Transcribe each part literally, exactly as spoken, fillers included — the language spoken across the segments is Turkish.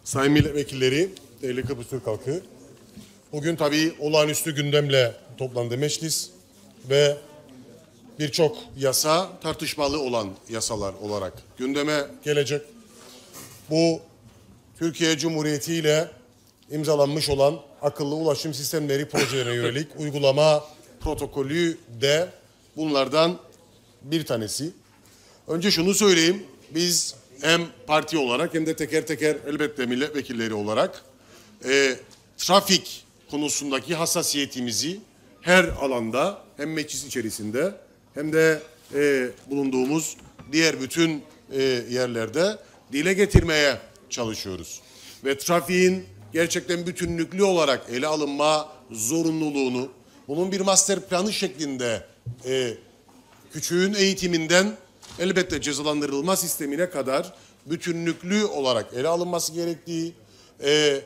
Sayın milletvekilleri, değerli Kıbrıs Türk halkı, bugün tabii olağanüstü gündemle toplandı meclis ve birçok yasa tartışmalı olan yasalar olarak gündeme gelecek. Bu Türkiye Cumhuriyeti ile imzalanmış olan akıllı ulaşım sistemleri projelerine yönelik uygulama protokolü de bunlardan bir tanesi. Önce şunu söyleyeyim, biz hem parti olarak hem de teker teker elbette milletvekilleri olarak e, trafik konusundaki hassasiyetimizi her alanda hem meclis içerisinde hem de e, bulunduğumuz diğer bütün e, yerlerde dile getirmeye çalışıyoruz. Ve trafiğin gerçekten bütünlüklü olarak ele alınma zorunluluğunu, bunun bir master planı şeklinde e, küçüğün eğitiminden elbette cezalandırılma sistemine kadar bütünlüklü olarak ele alınması gerektiği, e,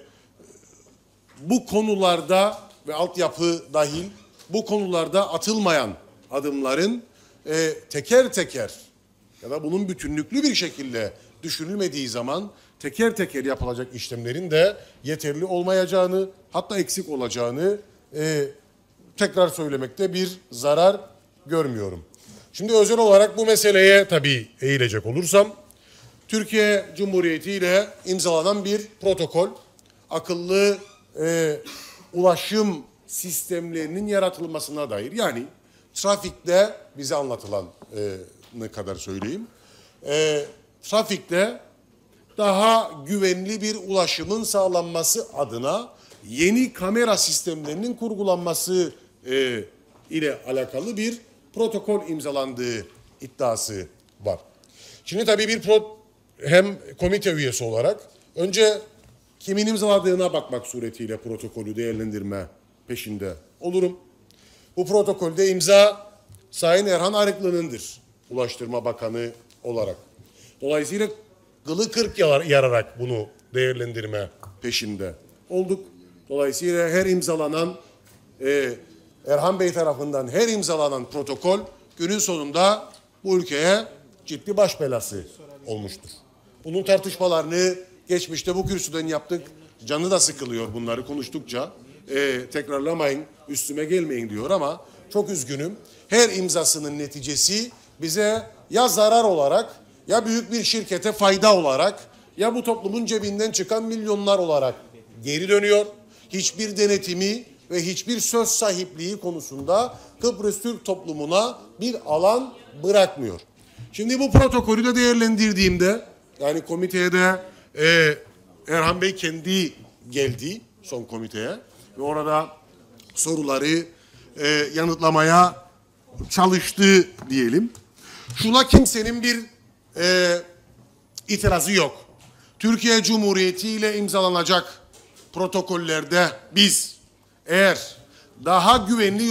bu konularda ve altyapı dahil bu konularda atılmayan adımların e, teker teker ya da bunun bütünlüklü bir şekilde düşünülmediği zaman teker teker yapılacak işlemlerin de yeterli olmayacağını, hatta eksik olacağını e, tekrar söylemekte bir zarar görmüyorum. Şimdi özel olarak bu meseleye tabii eğilecek olursam, Türkiye Cumhuriyeti ile imzalanan bir protokol, akıllı e, ulaşım sistemlerinin yaratılmasına dair, yani trafikte bize anlatılan e, ne kadar söyleyeyim, e, trafikte daha güvenli bir ulaşımın sağlanması adına yeni kamera sistemlerinin kurgulanması e, ile alakalı bir protokol imzalandığı iddiası var. Şimdi tabii bir pro, hem komite üyesi olarak önce kimin imzaladığına bakmak suretiyle protokolü değerlendirme peşinde olurum. Bu protokolde imza Sayın Erhan Arıklı'nındır, Ulaştırma Bakanı olarak. Dolayısıyla kılı kırk yararak bunu değerlendirme peşinde olduk. Dolayısıyla her imzalanan e, Erhan Bey tarafından her imzalanan protokol günün sonunda bu ülkeye ciddi baş belası olmuştur. Bunun tartışmalarını geçmişte bu kürsüden yaptık. Canı da sıkılıyor bunları konuştukça. Ee, tekrarlamayın, üstüme gelmeyin diyor ama çok üzgünüm. Her imzasının neticesi bize ya zarar olarak, ya büyük bir şirkete fayda olarak, ya bu toplumun cebinden çıkan milyonlar olarak geri dönüyor. Hiçbir denetimi ve hiçbir söz sahipliği konusunda Kıbrıs Türk toplumuna bir alan bırakmıyor. Şimdi bu protokolü de değerlendirdiğimde, yani komiteye de e, Erhan Bey kendi geldi son komiteye ve orada soruları e, yanıtlamaya çalıştı diyelim. Şuna kimsenin bir e, itirazı yok. Türkiye Cumhuriyeti ile imzalanacak protokollerde biz eğer daha güvenli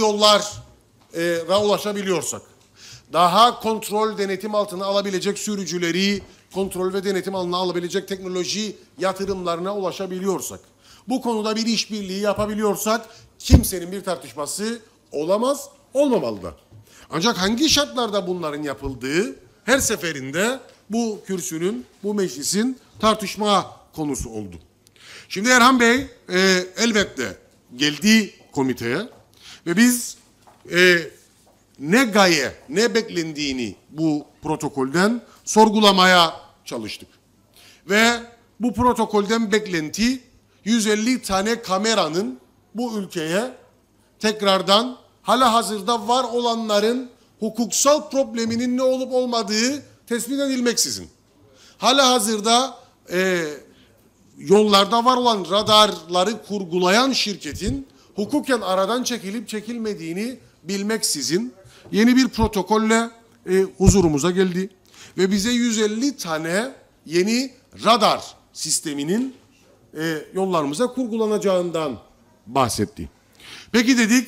yollara ulaşabiliyorsak, daha kontrol denetim altına alabilecek sürücüleri kontrol ve denetim altına alabilecek teknoloji yatırımlarına ulaşabiliyorsak, bu konuda bir işbirliği yapabiliyorsak kimsenin bir tartışması olamaz, olmamalı da. Ancak hangi şartlarda bunların yapıldığı her seferinde bu kürsünün, bu meclisin tartışma konusu oldu. Şimdi Erhan Bey e, elbette geldi komiteye ve biz e, ne gaye, ne beklendiğini bu protokolden sorgulamaya çalıştık. Ve bu protokolden beklenti yüz elli tane kameranın bu ülkeye tekrardan halihazırda var olanların hukuksal probleminin ne olup olmadığı tespit edilmeksizin, halihazırda e, yollarda var olan radarları kurgulayan şirketin hukuken aradan çekilip çekilmediğini bilmeksizin yeni bir protokolle e, huzurumuza geldi. Ve bize yüz elli tane yeni radar sisteminin e, yollarımıza kurgulanacağından bahsetti. Peki dedik,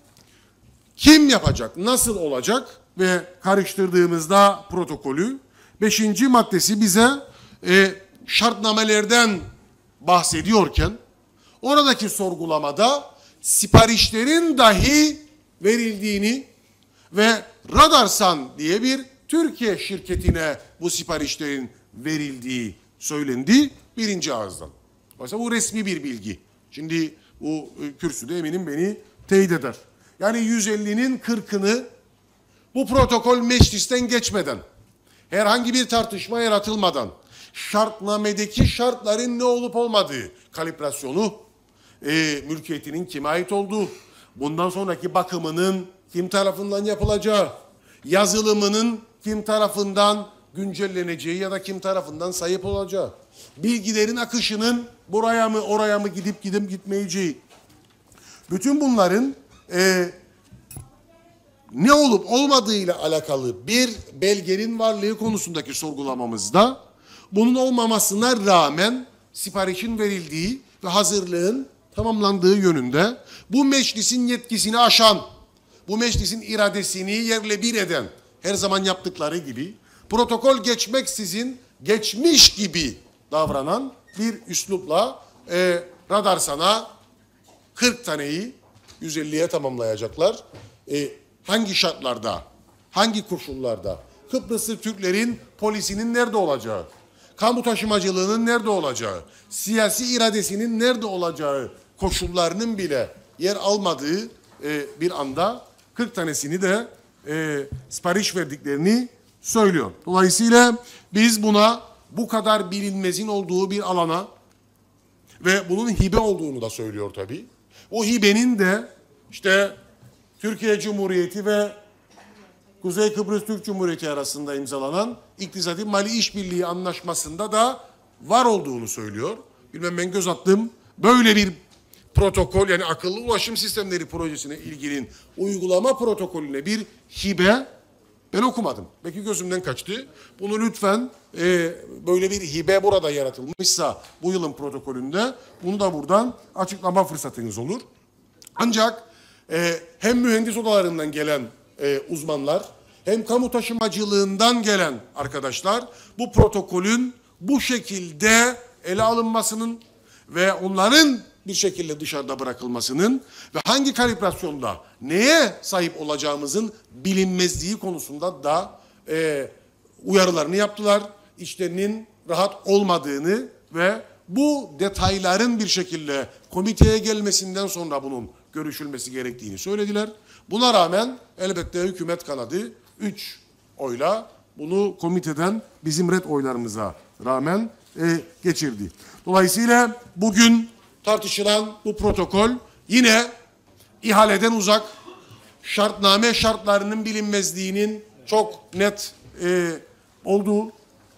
kim yapacak, nasıl olacak ve karıştırdığımızda protokolü beşinci maddesi bize e, şartnamelerden bahsediyorken oradaki sorgulamada siparişlerin dahi verildiğini ve Radarsan diye bir Türkiye şirketine bu siparişlerin verildiği söylendi birinci ağızdan. Mesela bu resmi bir bilgi. Şimdi bu kürsüde eminim beni teyit eder. Yani yüz ellinin kırkını bu protokol meclisten geçmeden, herhangi bir tartışma yaratılmadan, şartnamedeki şartların ne olup olmadığı, kalibrasyonu, e, mülkiyetinin kime ait olduğu, bundan sonraki bakımının kim tarafından yapılacağı, yazılımının kim tarafından güncelleneceği ya da kim tarafından sahip olacağı, bilgilerin akışının buraya mı oraya mı gidip gidip gitmeyeceği, bütün bunların e, ne olup olmadığıyla alakalı bir belgenin varlığı konusundaki sorgulamamızda bunun olmamasına rağmen siparişin verildiği ve hazırlığın tamamlandığı yönünde bu meclisin yetkisini aşan, bu meclisin iradesini yerle bir eden, her zaman yaptıkları gibi protokol geçmeksizin geçmiş gibi davranan bir üslupla e, radar sana kırk taneyi yüz elliye tamamlayacaklar. E, hangi şartlarda, hangi koşullarda Kıbrıslı Türklerin polisinin nerede olacağı, kamu taşımacılığının nerede olacağı, siyasi iradesinin nerede olacağı koşullarının bile yer almadığı e, bir anda kırk tanesini de e, sipariş verdiklerini söylüyor. Dolayısıyla biz buna bu kadar bilinmezin olduğu bir alana ve bunun hibe olduğunu da söylüyor tabii. O hibenin de işte Türkiye Cumhuriyeti ve Kuzey Kıbrıs Türk Cumhuriyeti arasında imzalanan İktisadi Mali İşbirliği Anlaşması'nda da var olduğunu söylüyor. Bilmem ben göz attım. Böyle bir protokol, yani akıllı ulaşım sistemleri projesine ilginin uygulama protokolüne bir hibe ben okumadım. Belki gözümden kaçtı. Bunu lütfen e, böyle bir hibe burada yaratılmışsa bu yılın protokolünde bunu da buradan açıklama fırsatınız olur. Ancak e, hem mühendis odalarından gelen e, uzmanlar hem kamu taşımacılığından gelen arkadaşlar bu protokolün bu şekilde ele alınmasının ve onların bir şekilde dışarıda bırakılmasının ve hangi kalibrasyonda neye sahip olacağımızın bilinmezliği konusunda da e, uyarılarını yaptılar. İçlerinin rahat olmadığını ve bu detayların bir şekilde komiteye gelmesinden sonra bunun görüşülmesi gerektiğini söylediler. Buna rağmen elbette hükümet kanadı üç oyla bunu komiteden bizim red oylarımıza rağmen e, geçirdi. Dolayısıyla bugün tartışılan bu protokol yine ihaleden uzak, şartname şartlarının bilinmezliğinin çok net e, olduğu,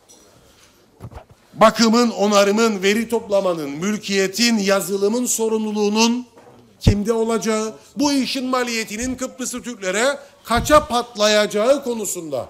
bakımın, onarımın, veri toplamanın, mülkiyetin, yazılımın sorumluluğunun kimde olacağı, bu işin maliyetinin Kıbrıslı Türklere kaça patlayacağı konusunda,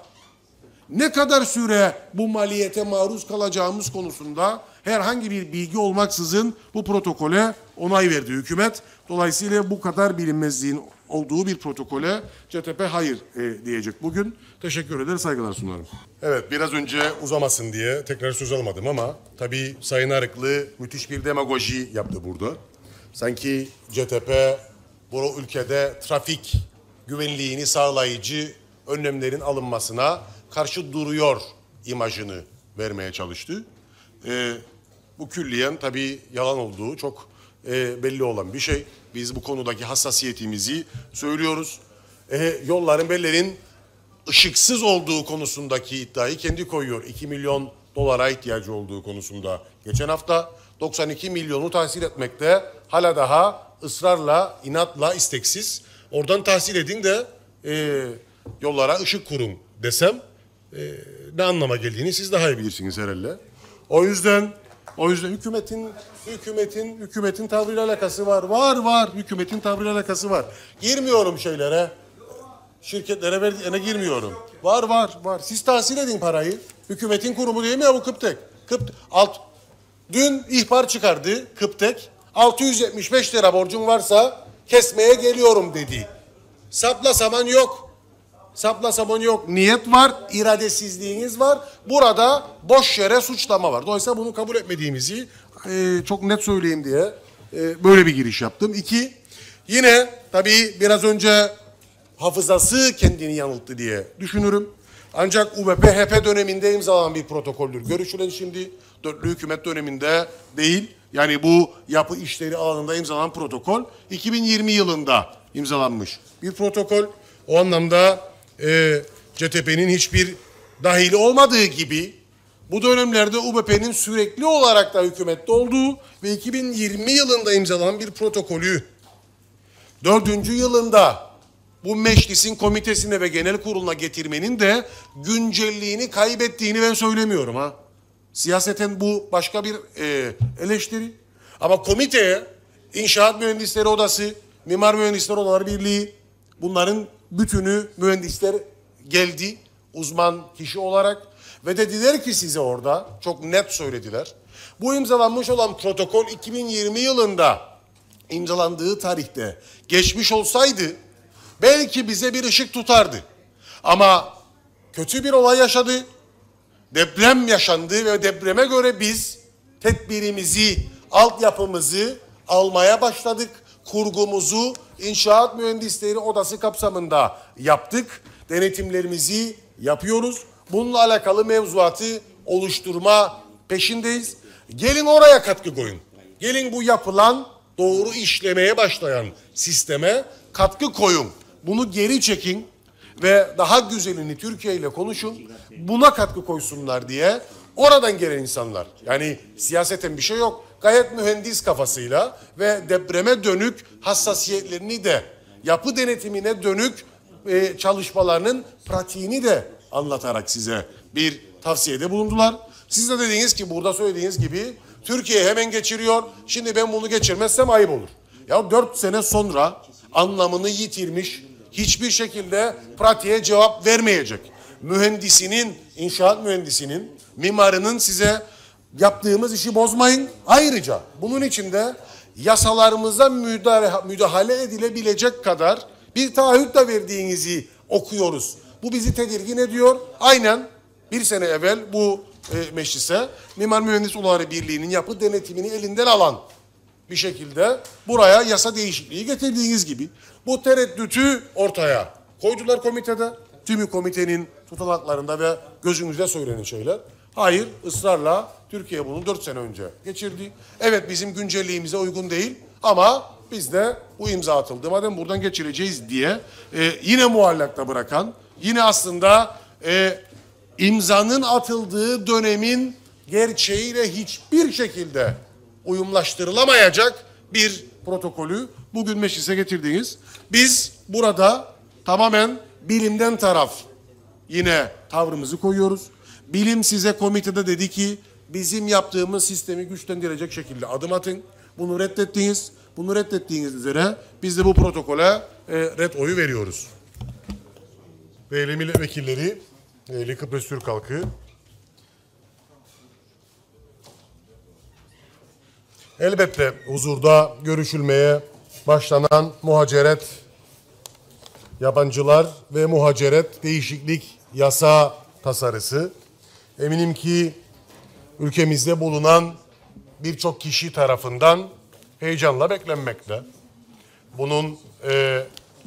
ne kadar süre bu maliyete maruz kalacağımız konusunda herhangi bir bilgi olmaksızın bu protokole onay verdi hükümet. Dolayısıyla bu kadar bilinmezliğin olduğu bir protokole C T P hayır e, diyecek bugün. Teşekkür eder, saygılar sunarım. Evet, biraz önce uzamasın diye tekrar söz almadım ama tabii Sayın Arıklı müthiş bir demagoji yaptı burada. Sanki C T P bu ülkede trafik güvenliğini sağlayıcı önlemlerin alınmasına karşı duruyor imajını vermeye çalıştı. Ee, bu külliyen tabii yalan olduğu çok e, belli olan bir şey. Biz bu konudaki hassasiyetimizi söylüyoruz. Ee, yolların, bellerin ışıksız olduğu konusundaki iddiayı kendi koyuyor. iki milyon dolara ihtiyacı olduğu konusunda. Geçen hafta doksan iki milyonu tahsil etmekte hala daha ısrarla, inatla, isteksiz. Oradan tahsil edin de e, yollara ışık kurun desem e, ne anlama geldiğini siz daha iyi bilirsiniz herhalde. O yüzden o yüzden hükümetin hükümetin hükümetin tavrıyla alakası var. Var var. Hükümetin tavrıyla alakası var. Girmiyorum şeylere. Şirketlere verdiğine girmiyorum. Var var var. Siz tahsil edin parayı. Hükümetin kurumu değil mi ya bu Kıptek? Kıpt alt Dün ihbar çıkardı Kıptek. altı yüz yetmiş beş lira borcun varsa kesmeye geliyorum dedi. Sapla saman yok. Sapla saman yok. Niyet var, iradesizliğiniz var. Burada boş yere suçlama var. Dolayısıyla bunu kabul etmediğimizi e, çok net söyleyeyim diye e, böyle bir giriş yaptım. İki, yine tabii biraz önce hafızası kendini yanılttı diye düşünürüm. Ancak U B P H P döneminde imzalanan bir protokoldür. Görüşülen şimdi dörtlü hükümet döneminde değil. Yani bu yapı işleri alanında imzalanan protokol iki bin yirmi yılında imzalanmış bir protokol. O anlamda e, C T P'nin hiçbir dahili olmadığı gibi bu dönemlerde U B P'nin sürekli olarak da hükümette olduğu ve iki bin yirmi yılında imzalanan bir protokolü dördüncü yılında bu meclisin komitesine ve genel kuruluna getirmenin de güncelliğini kaybettiğini ben söylemiyorum ha. Siyaseten bu başka bir e, eleştiri. Ama komiteye İnşaat Mühendisleri Odası, Mimar Mühendisleri Odaları Birliği, bunların bütünü mühendisler geldi uzman kişi olarak ve dediler ki size orada çok net söylediler. Bu imzalanmış olan protokol iki bin yirmi yılında imzalandığı tarihte geçmiş olsaydı belki bize bir ışık tutardı. Ama kötü bir olay yaşadı. Deprem yaşandı ve depreme göre biz tedbirimizi, altyapımızı almaya başladık. Kurgumuzu İnşaat Mühendisleri Odası kapsamında yaptık. Denetimlerimizi yapıyoruz. Bununla alakalı mevzuatı oluşturma peşindeyiz. Gelin oraya katkı koyun. Gelin bu yapılan doğru işlemeye başlayan sisteme katkı koyun. Bunu geri çekin ve daha güzelini Türkiye ile konuşun. Buna katkı koysunlar diye oradan gelen insanlar. Yani siyaseten bir şey yok. Gayet mühendis kafasıyla ve depreme dönük hassasiyetlerini de yapı denetimine dönük e, çalışmalarının pratiğini de anlatarak size bir tavsiyede bulundular. Siz de dediğiniz ki burada söylediğiniz gibi Türkiye hemen geçiriyor. Şimdi ben bunu geçirmezsem ayıp olur. Ya dört sene sonra anlamını yitirmiş, hiçbir şekilde pratiğe cevap vermeyecek. Mühendisinin, inşaat mühendisinin, mimarının size yaptığımız işi bozmayın. Ayrıca bunun içinde yasalarımıza müdahale, müdahale edilebilecek kadar bir taahhüt de verdiğinizi okuyoruz. Bu bizi tedirgin ediyor. Aynen bir sene evvel bu e, meclise Mimar Mühendis Odaları Birliği'nin yapı denetimini elinden alan bir şekilde buraya yasa değişikliği getirdiğiniz gibi bu tereddütü ortaya koydular komitede. Tümü komitenin tutanaklarında ve gözünüzde söylenen şeyler. Hayır, ısrarla Türkiye bunu dört sene önce geçirdi. Evet, bizim güncelliğimize uygun değil ama biz de bu imza atıldı. Madem buradan geçireceğiz diye e, yine muallakta bırakan, yine aslında e, imzanın atıldığı dönemin gerçeğiyle hiçbir şekilde uyumlaştırılamayacak bir protokolü bugün meclise getirdiniz. Biz burada tamamen bilimden taraf yine tavrımızı koyuyoruz. Bilim size komitede dedi ki bizim yaptığımız sistemi güçlendirecek şekilde adım atın. Bunu reddettiniz. Bunu reddettiğiniz üzere biz de bu protokole e, red oyu veriyoruz. Değerli milletvekilleri, değerli Kıbrıs Türk halkı, elbette huzurda görüşülmeye başlanan muhaceret, yabancılar ve muhaceret değişiklik yasa tasarısı, eminim ki ülkemizde bulunan birçok kişi tarafından heyecanla beklenmekte. Bunun e,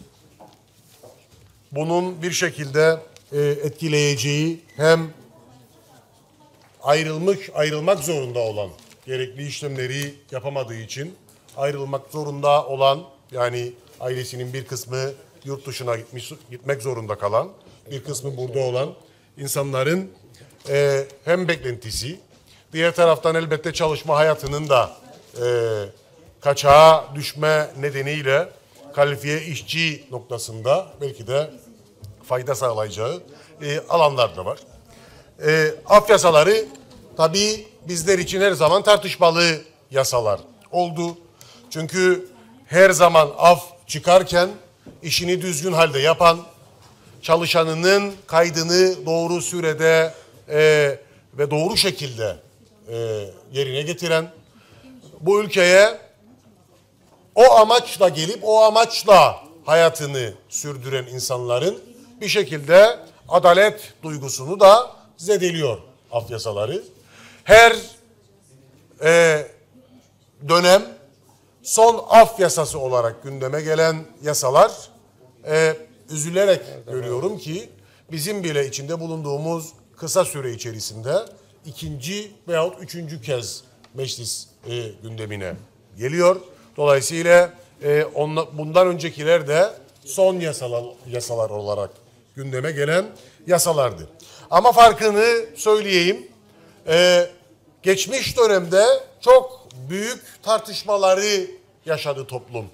bunun bir şekilde e, etkileyeceği hem ayrılmış ayrılmak zorunda olan, gerekli işlemleri yapamadığı için ayrılmak zorunda olan, yani ailesinin bir kısmı yurt dışına gitmiş, gitmek zorunda kalan, bir kısmı burada olan insanların e, hem beklentisi, diğer taraftan elbette çalışma hayatının da e, kaçağa düşme nedeniyle kalifiye işçi noktasında belki de fayda sağlayacağı e, alanlar da var. E, af yasaları tabii bizler için her zaman tartışmalı yasalar oldu. Çünkü her zaman af çıkarken işini düzgün halde yapan, çalışanının kaydını doğru sürede e, ve doğru şekilde e, yerine getiren, bu ülkeye o amaçla gelip o amaçla hayatını sürdüren insanların bir şekilde adalet duygusunu da zedeliyor af yasaları. Her e, dönem son af yasası olarak gündeme gelen yasalar e, üzülerek görüyorum ki bizim bile içinde bulunduğumuz kısa süre içerisinde ikinci veyahut üçüncü kez meclis e, gündemine geliyor. Dolayısıyla e, onla, bundan öncekiler de son yasalar, yasalar olarak gündeme gelen yasalardı. Ama farkını söyleyeyim. E, geçmiş dönemde çok büyük tartışmaları yaşadı toplum.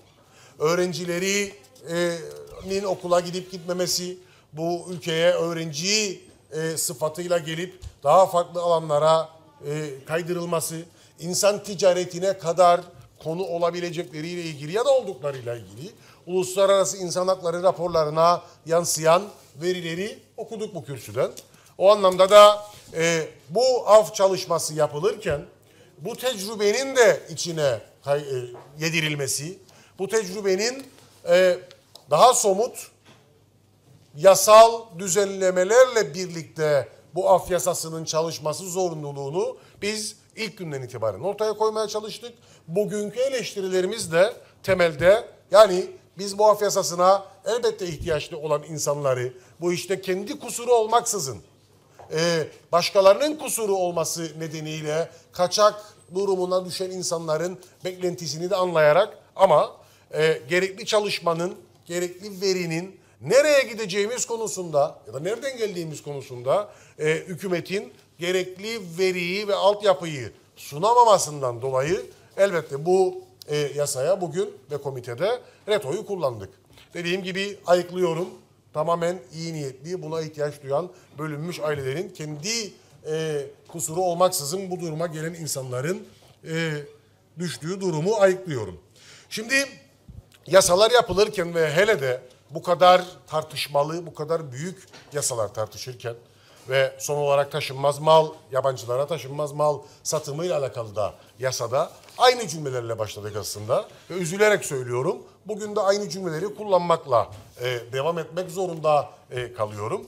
Öğrencilerin okula gidip gitmemesi, bu ülkeye öğrenci e, sıfatıyla gelip daha farklı alanlara e, kaydırılması, insan ticaretine kadar konu olabilecekleriyle ilgili ya da olduklarıyla ilgili uluslararası insan hakları raporlarına yansıyan verileri okuduk bu kürsüden. O anlamda da e, bu af çalışması yapılırken bu tecrübenin de içine e, yedirilmesi, bu tecrübenin e, daha somut yasal düzenlemelerle birlikte bu af yasasının çalışması zorunluluğunu biz ilk günden itibaren ortaya koymaya çalıştık. Bugünkü eleştirilerimiz de temelde, yani biz bu af yasasına elbette ihtiyaçlı olan insanları, bu işte kendi kusuru olmaksızın e, başkalarının kusuru olması nedeniyle kaçak durumuna düşen insanların beklentisini de anlayarak ama e, gerekli çalışmanın, gerekli verinin nereye gideceğimiz konusunda ya da nereden geldiğimiz konusunda e, hükümetin gerekli veriyi ve altyapıyı sunamamasından dolayı elbette bu e, yasaya bugün ve komitede retoyu kullandık. Dediğim gibi ayıklıyorum. Tamamen iyi niyetli, buna ihtiyaç duyan bölünmüş ailelerin kendi e, kusuru olmaksızın bu duruma gelen insanların e, düştüğü durumu ayıklıyorum. Şimdi yasalar yapılırken ve hele de bu kadar tartışmalı, bu kadar büyük yasalar tartışırken ve son olarak taşınmaz mal, yabancılara taşınmaz mal satımıyla alakalı da yasada aynı cümlelerle başladık aslında. Ve üzülerek söylüyorum, bugün de aynı cümleleri kullanmakla e, devam etmek zorunda e, kalıyorum.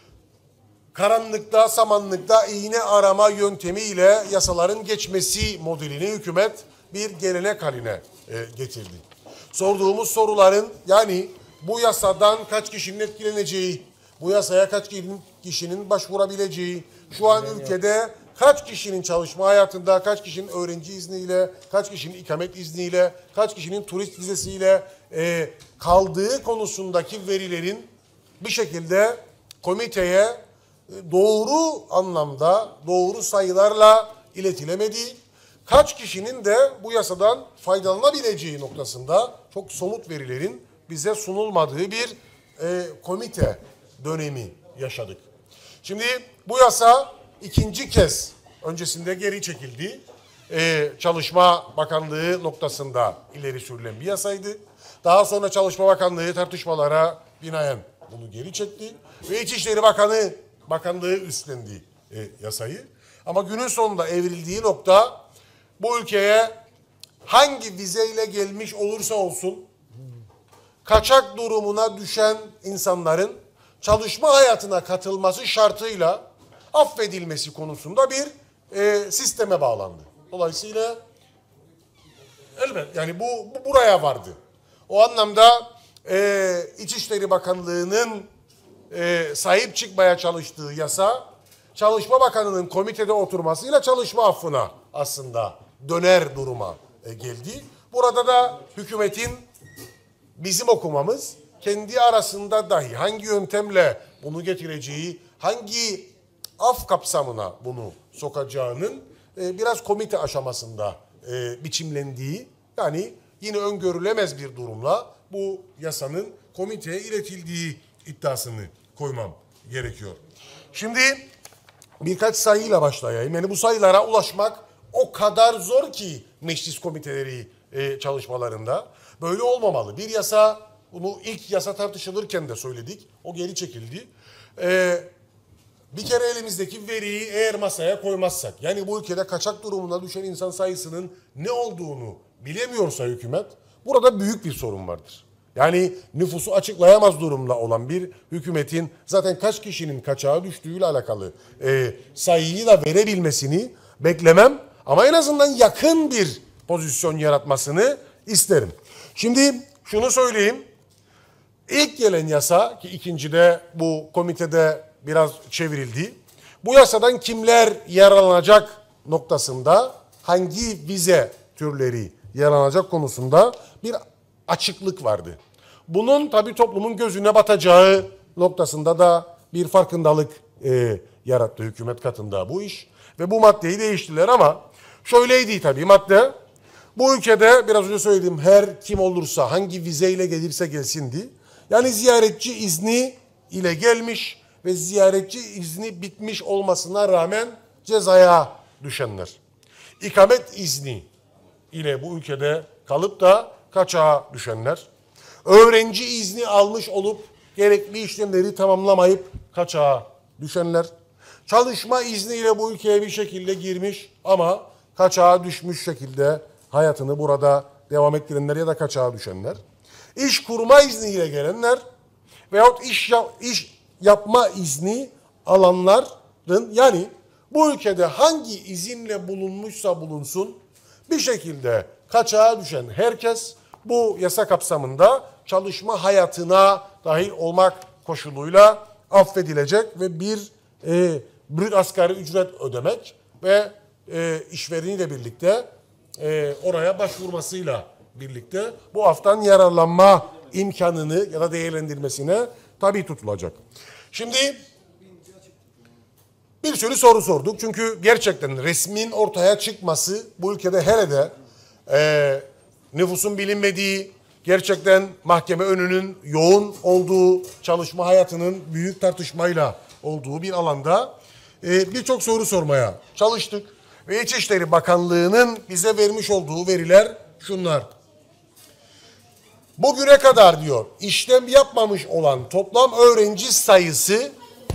Karanlıkta, samanlıkta iğne arama yöntemiyle yasaların geçmesi modelini hükümet bir gelenek haline e, getirdi. Sorduğumuz soruların, yani bu yasadan kaç kişinin etkileneceği, bu yasaya kaç kişinin başvurabileceği, şu an ülkede kaç kişinin çalışma hayatında, kaç kişinin öğrenci izniyle, kaç kişinin ikamet izniyle, kaç kişinin turist vizesiyle e, kaldığı konusundaki verilerin bir şekilde komiteye doğru anlamda, doğru sayılarla iletilemediği, kaç kişinin de bu yasadan faydalanabileceği noktasında çok somut verilerin bize sunulmadığı bir e, komite dönemi yaşadık. Şimdi bu yasa ikinci kez öncesinde geri çekildi. Ee, Çalışma Bakanlığı noktasında ileri sürülen bir yasaydı. Daha sonra Çalışma Bakanlığı tartışmalara binaen bunu geri çekti. Ve İçişleri Bakanı Bakanlığı üstlendi e, yasayı. Ama günün sonunda evrildiği nokta, bu ülkeye hangi vizeyle gelmiş olursa olsun kaçak durumuna düşen insanların çalışma hayatına katılması şartıyla affedilmesi konusunda bir e, sisteme bağlandı. Dolayısıyla elbette yani bu, bu buraya vardı. O anlamda e, İçişleri Bakanlığı'nın e, sahip çıkmaya çalıştığı yasa, Çalışma Bakanı'nın komitede oturmasıyla çalışma affına aslında döner duruma e, geldi. Burada da hükümetin bizim okumamız, kendi arasında dahi hangi yöntemle bunu getireceği, hangi af kapsamına bunu sokacağının e, biraz komite aşamasında e, biçimlendiği, yani yine öngörülemez bir durumla bu yasanın komiteye iletildiği iddiasını koymam gerekiyor. Şimdi birkaç sayıyla başlayayım. Yani bu sayılara ulaşmak o kadar zor ki meclis komiteleri e, çalışmalarında. Böyle olmamalı. Bir yasa, bunu ilk yasa tartışılırken de söyledik. O geri çekildi. Ee, bir kere elimizdeki veriyi eğer masaya koymazsak, yani bu ülkede kaçak durumuna düşen insan sayısının ne olduğunu bilemiyorsa hükümet, burada büyük bir sorun vardır. Yani nüfusu açıklayamaz durumda olan bir hükümetin zaten kaç kişinin kaçağa düştüğüyle alakalı e, sayıyı da verebilmesini beklemem. Ama en azından yakın bir pozisyon yaratmasını isterim. Şimdi şunu söyleyeyim. İlk gelen yasa, ki ikincide bu komitede biraz çevrildi. Bu yasadan kimler yararlanacak noktasında hangi vize türleri yaranacak konusunda bir açıklık vardı. Bunun tabii toplumun gözüne batacağı noktasında da bir farkındalık e, yarattı hükümet katında bu iş. Ve bu maddeyi değiştirdiler ama şöyleydi tabii madde. Bu ülkede biraz önce söylediğim her kim olursa hangi vizeyle gelirse gelsindi. Yani ziyaretçi izni ile gelmiş ve ziyaretçi izni bitmiş olmasına rağmen cezaya düşenler. İkamet izni ile bu ülkede kalıp da kaçağa düşenler. Öğrenci izni almış olup gerekli işlemleri tamamlamayıp kaçağa düşenler. Çalışma izniyle bu ülkeye bir şekilde girmiş ama kaçağa düşmüş şekilde hayatını burada devam ettirenler ya da kaçağa düşenler. İş kurma izniyle gelenler veyahut iş, iş yapma izni alanların, yani bu ülkede hangi izinle bulunmuşsa bulunsun bir şekilde kaçağa düşen herkes bu yasa kapsamında çalışma hayatına dahil olmak koşuluyla affedilecek ve bir e, brüt asgari ücret ödemek ve e, işvereniyle birlikte e, oraya başvurmasıyla birlikte bu aftan yararlanma imkanını ya da değerlendirmesine tabi tutulacak. Şimdi bir sürü soru sorduk. Çünkü gerçekten resmin ortaya çıkması bu ülkede hele e, nüfusun bilinmediği, gerçekten mahkeme önünün yoğun olduğu, çalışma hayatının büyük tartışmayla olduğu bir alanda e, birçok soru sormaya çalıştık. Ve İçişleri Bakanlığı'nın bize vermiş olduğu veriler şunlar. Bugüne kadar diyor işlem yapmamış olan toplam öğrenci sayısı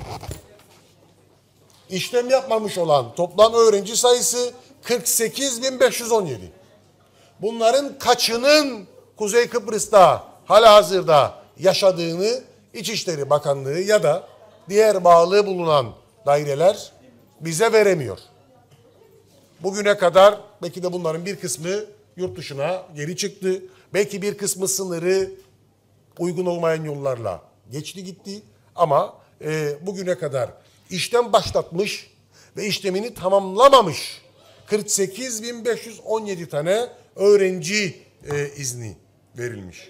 işlem yapmamış olan toplam öğrenci sayısı kırk sekiz bin beş yüz on yedi. Bunların kaçının Kuzey Kıbrıs'ta halihazırda yaşadığını İçişleri Bakanlığı ya da diğer bağlı bulunan daireler bize veremiyor. Bugüne kadar belki de bunların bir kısmı yurt dışına geri çıktı. Belki bir kısmı sınırı uygun olmayan yollarla geçti gitti. Ama e, bugüne kadar işlem başlatmış ve işlemini tamamlamamış kırk sekiz bin beş yüz on yedi tane öğrenci e, izni verilmiş.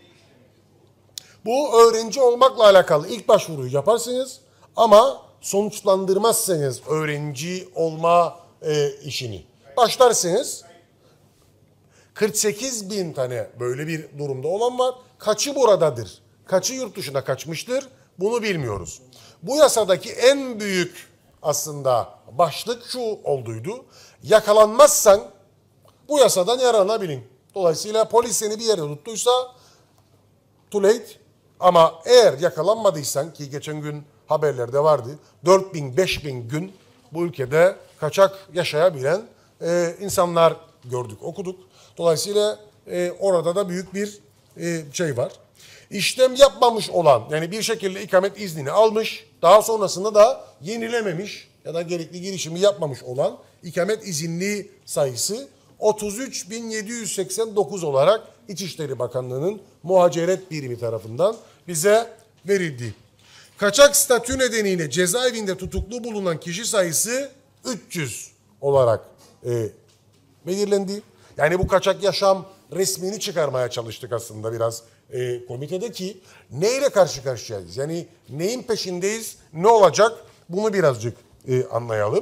Bu öğrenci olmakla alakalı ilk başvuruyu yaparsınız ama sonuçlandırmazsanız öğrenci olma e, işini başlarsınız. kırk sekiz bin tane böyle bir durumda olan var. Kaçı buradadır? Kaçı yurt dışına kaçmıştır? Bunu bilmiyoruz. Bu yasadaki en büyük aslında başlık şu olduydu. Yakalanmazsan bu yasadan yararlanabilin. Dolayısıyla polis seni bir yerde tuttuysa too late. Ama eğer yakalanmadıysan, ki geçen gün haberlerde vardı, dört bin beş bin gün bu ülkede kaçak yaşayabilen e, insanlar gördük, okuduk. Dolayısıyla e, orada da büyük bir e, şey var. İşlem yapmamış olan, yani bir şekilde ikamet iznini almış, daha sonrasında da yenilememiş ya da gerekli girişimi yapmamış olan ikamet izinli sayısı otuz üç bin yedi yüz seksen dokuz olarak İçişleri Bakanlığı'nın muhaciret birimi tarafından bize verildi. Kaçak statü nedeniyle cezaevinde tutuklu bulunan kişi sayısı üç yüz olarak e, belirlendi. Yani bu kaçak yaşam resmini çıkarmaya çalıştık aslında biraz e, komitede ki neyle karşı karşıyayız? Yani neyin peşindeyiz, ne olacak bunu birazcık e, anlayalım.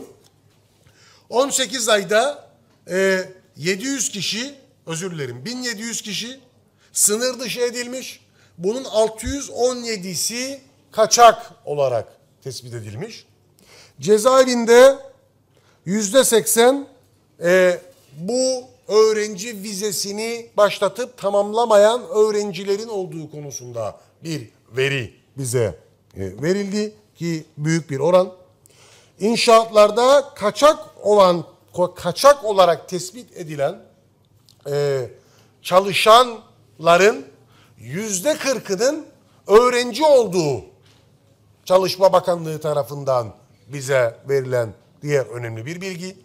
on sekiz ayda e, yedi yüz kişi, özür dilerim bin yedi yüz kişi sınır dışı edilmiş. Bunun altı yüz on yedisi kaçak olarak tespit edilmiş. Cezaevinde yüzde seksen e, bu öğrenci vizesini başlatıp tamamlamayan öğrencilerin olduğu konusunda bir veri bize e, verildi ki büyük bir oran. İnşaatlarda kaçak olan kaçak olarak tespit edilen e, çalışanların yüzde kırkının öğrenci olduğu Çalışma Bakanlığı tarafından bize verilen diğer önemli bir bilgi.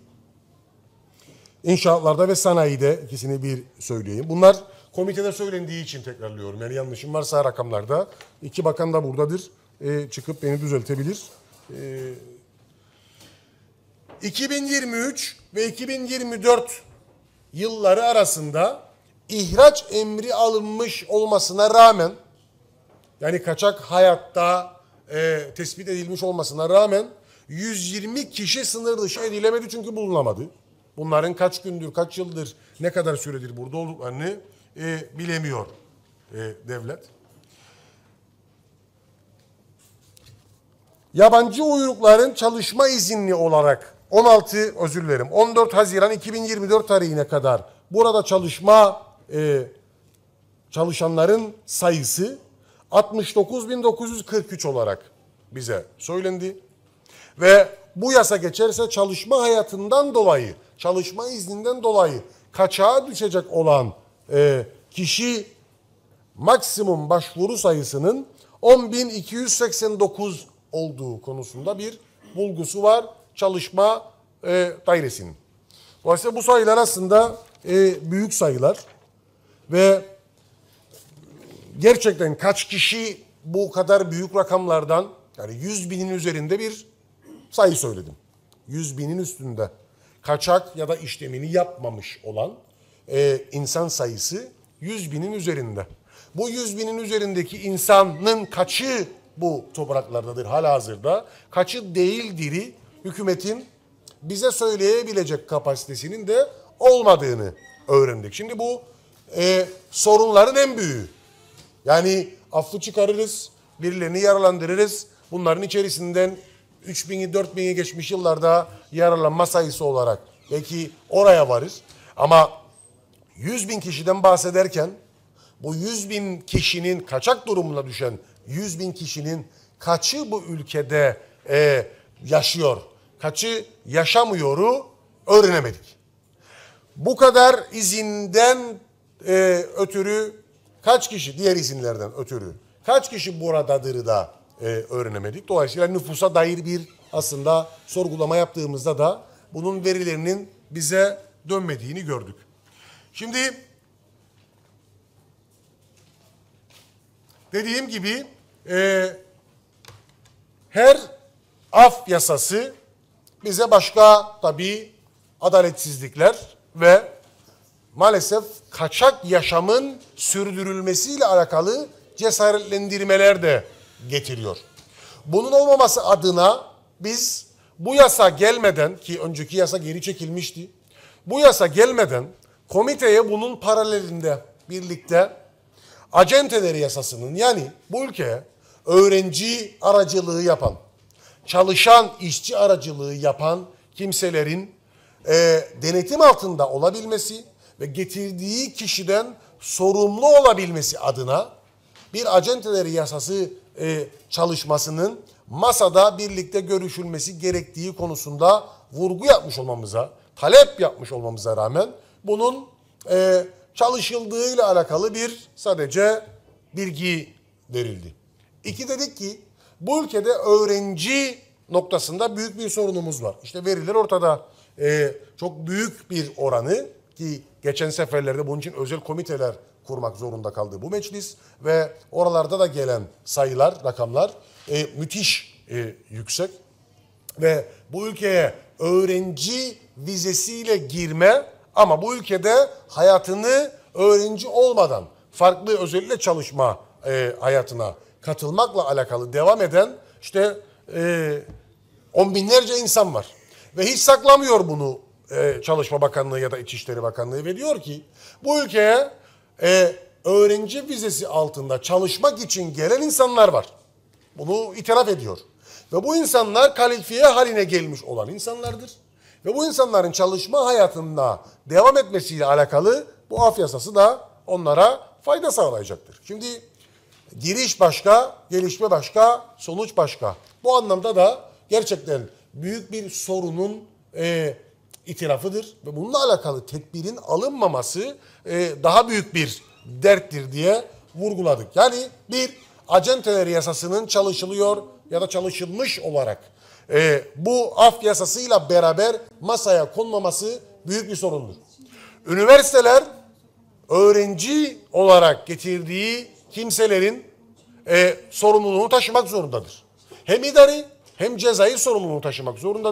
İnşaatlarda ve sanayide ikisini bir söyleyeyim. Bunlar komitede söylendiği için tekrarlıyorum. Yani yanlışım varsa rakamlarda. İki bakan da buradadır. E, çıkıp beni düzeltebilir. E, iki bin yirmi üç ve iki bin yirmi dört yılları arasında ihraç emri alınmış olmasına rağmen, yani kaçak hayatta e, tespit edilmiş olmasına rağmen yüz yirmi kişi sınır dışı edilemedi çünkü bulunamadı. Bunların kaç gündür, kaç yıldır, ne kadar süredir burada olduklarını e, bilemiyor e, devlet. Yabancı uyrukların çalışma izinli olarak on altı özür dilerim on dört Haziran iki bin yirmi dört tarihine kadar burada çalışma e, çalışanların sayısı altmış dokuz bin dokuz yüz kırk üç olarak bize söylendi. Ve bu yasa geçerse çalışma hayatından dolayı, çalışma izninden dolayı kaçağa düşecek olan e, kişi maksimum başvuru sayısının on bin iki yüz seksen dokuz olduğu konusunda bir bulgusu var çalışma e, dairesinin. Dolayısıyla bu sayılar aslında e, büyük sayılar ve gerçekten kaç kişi bu kadar büyük rakamlardan, yani yüz binin üzerinde bir sayı söyledim. yüz binin üstünde kaçak ya da işlemini yapmamış olan e, insan sayısı yüz binin üzerinde. Bu yüz binin üzerindeki insanın kaçı bu topraklardadır halihazırda, kaçı değildir'i hükümetin bize söyleyebilecek kapasitesinin de olmadığını öğrendik. Şimdi bu e, sorunların en büyüğü. Yani affı çıkarırız, birilerini yaralandırırız. Bunların içerisinden üç bini dört bini geçmiş yıllarda yaralanma sayısı olarak belki oraya varır. Ama yüz bin kişiden bahsederken bu yüz bin kişinin kaçak durumuna düşen yüz bin kişinin kaçı bu ülkede e, yaşıyor, kaçı yaşamıyoru öğrenemedik. Bu kadar izinden e, ötürü kaç kişi, diğer izinlerden ötürü kaç kişi buradadır da e, öğrenemedik. Dolayısıyla nüfusa dair bir aslında sorgulama yaptığımızda da bunun verilerinin bize dönmediğini gördük. Şimdi dediğim gibi e, her af yasası bize başka tabii adaletsizlikler ve maalesef kaçak yaşamın sürdürülmesiyle alakalı cesaretlendirmeler de getiriyor. Bunun olmaması adına biz bu yasa gelmeden, ki önceki yasa geri çekilmişti, bu yasa gelmeden komiteye bunun paralelinde birlikte acenteleri yasasının, yani bu ülkeye öğrenci aracılığı yapan, çalışan işçi aracılığı yapan kimselerin e, denetim altında olabilmesi ve getirdiği kişiden sorumlu olabilmesi adına bir acenteleri yasası e, çalışmasının masada birlikte görüşülmesi gerektiği konusunda vurgu yapmış olmamıza, talep yapmış olmamıza rağmen bunun e, çalışıldığıyla alakalı bir sadece bilgi verildi. İki, dedik ki bu ülkede öğrenci noktasında büyük bir sorunumuz var. İşte veriler ortada. E, çok büyük bir oranı, ki geçen seferlerde bunun için özel komiteler kurmak zorunda kaldı bu meclis ve oralarda da gelen sayılar, rakamlar e, müthiş e, yüksek ve bu ülkeye öğrenci vizesiyle girme ama bu ülkede hayatını öğrenci olmadan farklı özellikle çalışma e, hayatına katılmakla alakalı devam eden işte e, on binlerce insan var ve hiç saklamıyor bunu e, Çalışma Bakanlığı ya da İçişleri Bakanlığı ve diyor ki bu ülkeye e, öğrenci vizesi altında çalışmak için gelen insanlar var. Bunu itiraf ediyor. Ve bu insanlar kalifiye haline gelmiş olan insanlardır. Ve bu insanların çalışma hayatında devam etmesiyle alakalı bu af yasası da onlara fayda sağlayacaktır. Şimdi giriş başka, gelişme başka, sonuç başka. Bu anlamda da gerçekten büyük bir sorunun e, itirafıdır. Ve bununla alakalı tedbirin alınmaması e, daha büyük bir derttir diye vurguladık. Yani bir, acenteleri yasasının çalışılıyor ya da çalışılmış olarak e, bu af yasasıyla beraber masaya konmaması büyük bir sorundur. Üniversiteler öğrenci olarak getirdiği kimselerin e, sorumluluğunu taşımak zorundadır. Hem idari hem cezai sorumluluğunu taşımak zorundadır.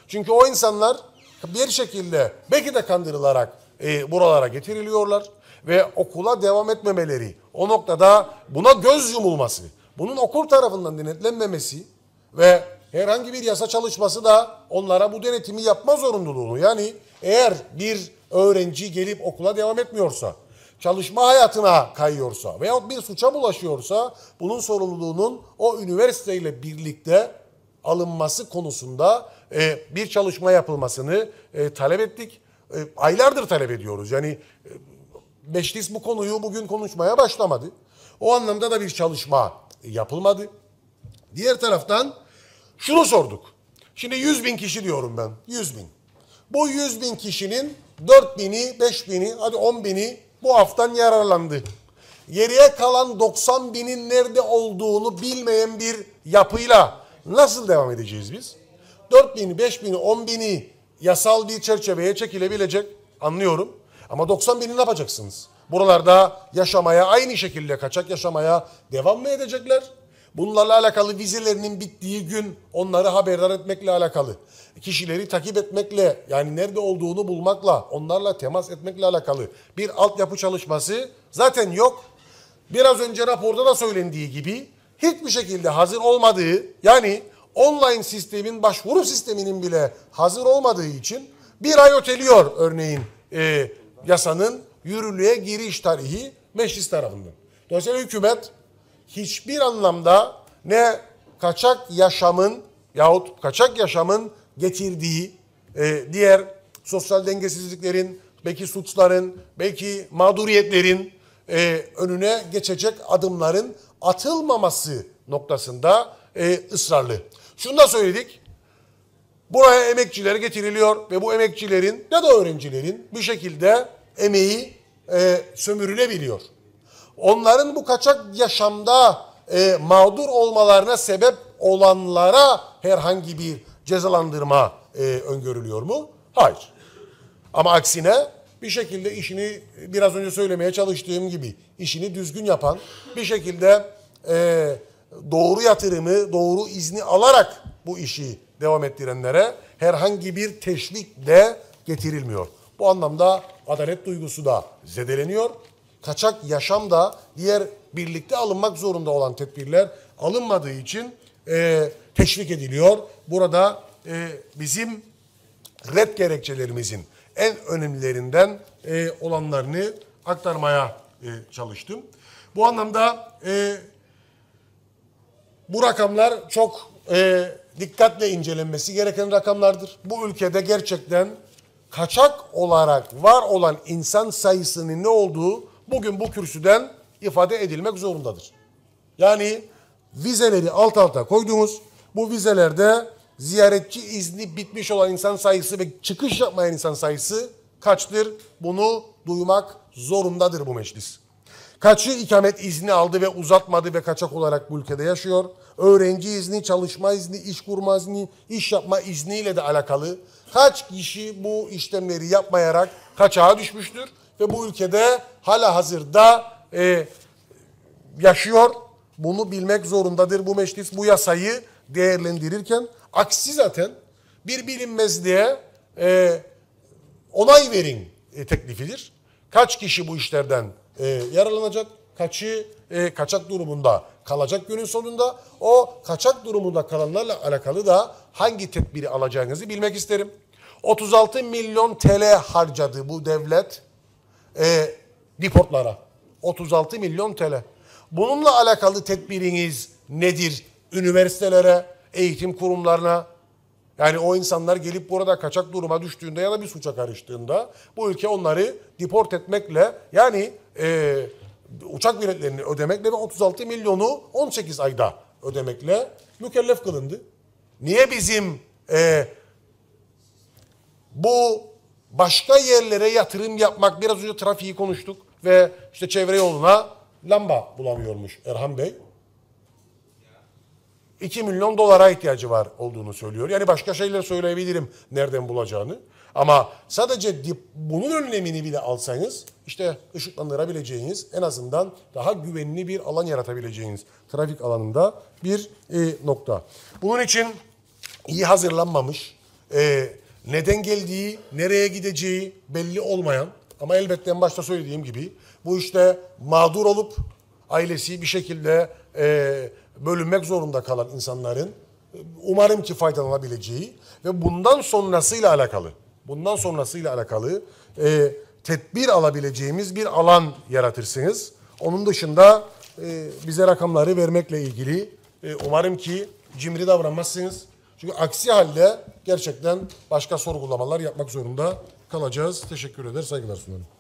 Çünkü o insanlar bir şekilde belki de kandırılarak e, buralara getiriliyorlar ve okula devam etmemeleri, o noktada buna göz yumulması, bunun okul tarafından denetlenmemesi ve herhangi bir yasa çalışması da onlara bu denetimi yapma zorunluluğunu, yani eğer bir öğrenci gelip okula devam etmiyorsa, çalışma hayatına kayıyorsa veyahut bir suça bulaşıyorsa bunun sorumluluğunun o üniversiteyle birlikte alınması konusunda e, bir çalışma yapılmasını e, talep ettik. E, aylardır talep ediyoruz. Yani e, meclis bu konuyu bugün konuşmaya başlamadı. O anlamda da bir çalışma yapılmadı. Diğer taraftan şunu sorduk. Şimdi yüz bin kişi diyorum ben. yüz bin. Bu yüz bin kişinin dört bini, beş bini, hadi on bini bu haftan yararlandı. Geriye kalan doksan binin nerede olduğunu bilmeyen bir yapıyla nasıl devam edeceğiz biz? dört bini, beş bini, on bini yasal bir çerçeveye çekilebilecek, anlıyorum. Ama doksan bini ne yapacaksınız? Buralarda yaşamaya, aynı şekilde kaçak yaşamaya devam mı edecekler? Bunlarla alakalı vizelerinin bittiği gün onları haberdar etmekle alakalı, kişileri takip etmekle, yani nerede olduğunu bulmakla, onlarla temas etmekle alakalı bir altyapı çalışması zaten yok. Biraz önce raporda da söylendiği gibi hiçbir şekilde hazır olmadığı, yani online sistemin, başvuru sisteminin bile hazır olmadığı için bir ay öteliyor örneğin e, yasanın yürürlüğe giriş tarihi meclis tarafından. Dolayısıyla hükümet hiçbir anlamda ne kaçak yaşamın yahut kaçak yaşamın getirdiği e, diğer sosyal dengesizliklerin, belki suçların, belki mağduriyetlerin e, önüne geçecek adımların atılmaması noktasında e, ısrarlı. Şunu da söyledik. Buraya emekçiler getiriliyor ve bu emekçilerin ya da öğrencilerin bir şekilde emeği e, sömürülebiliyor. Onların bu kaçak yaşamda e, mağdur olmalarına sebep olanlara herhangi bir cezalandırma e, öngörülüyor mu? Hayır. Ama aksine bir şekilde işini, biraz önce söylemeye çalıştığım gibi, işini düzgün yapan, bir şekilde e, doğru yatırımı, doğru izni alarak bu işi devam ettirenlere herhangi bir teşvik de getirilmiyor. Bu anlamda adalet duygusu da zedeleniyor. Kaçak yaşam da diğer birlikte alınmak zorunda olan tedbirler alınmadığı için e, teşvik ediliyor. Burada e, bizim red gerekçelerimizin en önemlilerinden e, olanlarını aktarmaya e, çalıştım. Bu anlamda e, bu rakamlar çok e, dikkatle incelenmesi gereken rakamlardır. Bu ülkede gerçekten kaçak olarak var olan insan sayısının ne olduğu bugün bu kürsüden ifade edilmek zorundadır. Yani vizeleri alt alta koyduğumuz bu vizelerde ziyaretçi izni bitmiş olan insan sayısı ve çıkış yapmayan insan sayısı kaçtır? Bunu duymak zorundadır bu meclis. Kaçı ikamet izni aldı ve uzatmadı ve kaçak olarak bu ülkede yaşıyor? Öğrenci izni, çalışma izni, iş kurma izni, iş yapma izniyle de alakalı. Kaç kişi bu işlemleri yapmayarak kaçağa düşmüştür? Ve bu ülkede hala hazırda e, yaşıyor. Bunu bilmek zorundadır bu meclis bu yasayı değerlendirirken. Aksi zaten bir bilinmezliğe e, onay verin e, teklifidir. Kaç kişi bu işlerden e, yararlanacak? Kaçı e, kaçak durumunda kalacak günün sonunda? O kaçak durumunda kalanlarla alakalı da hangi tedbiri alacağınızı bilmek isterim. otuz altı milyon T L harcadı bu devlet e, deportlara. otuz altı milyon T L. Bununla alakalı tedbiriniz nedir? Üniversitelere, eğitim kurumlarına, yani o insanlar gelip burada kaçak duruma düştüğünde ya da bir suça karıştığında bu ülke onları deport etmekle, yani e, uçak biletlerini ödemekle ve otuz altı milyonu on sekiz ayda ödemekle mükellef kılındı. Niye bizim e, bu başka yerlere yatırım yapmak, biraz önce trafiği konuştuk ve işte çevre yoluna lamba bulamıyormuş Erhan Bey. iki milyon dolara ihtiyacı var olduğunu söylüyor. Yani başka şeyler söyleyebilirim nereden bulacağını. Ama sadece bunun önlemini bile alsanız işte ışıklandırabileceğiniz, en azından daha güvenli bir alan yaratabileceğiniz trafik alanında bir e, nokta. Bunun için iyi hazırlanmamış, e, neden geldiği, nereye gideceği belli olmayan ama elbette en başta söylediğim gibi bu işte mağdur olup ailesi bir şekilde e, bölünmek zorunda kalan insanların e, umarım ki faydalanabileceği ve bundan sonrasıyla alakalı, bundan sonrasıyla alakalı e, tedbir alabileceğimiz bir alan yaratırsınız. Onun dışında e, bize rakamları vermekle ilgili e, umarım ki cimri davranmazsınız. Çünkü aksi halde gerçekten başka sorgulamalar yapmak zorunda kalacağız. Teşekkür eder, saygılar sunarım.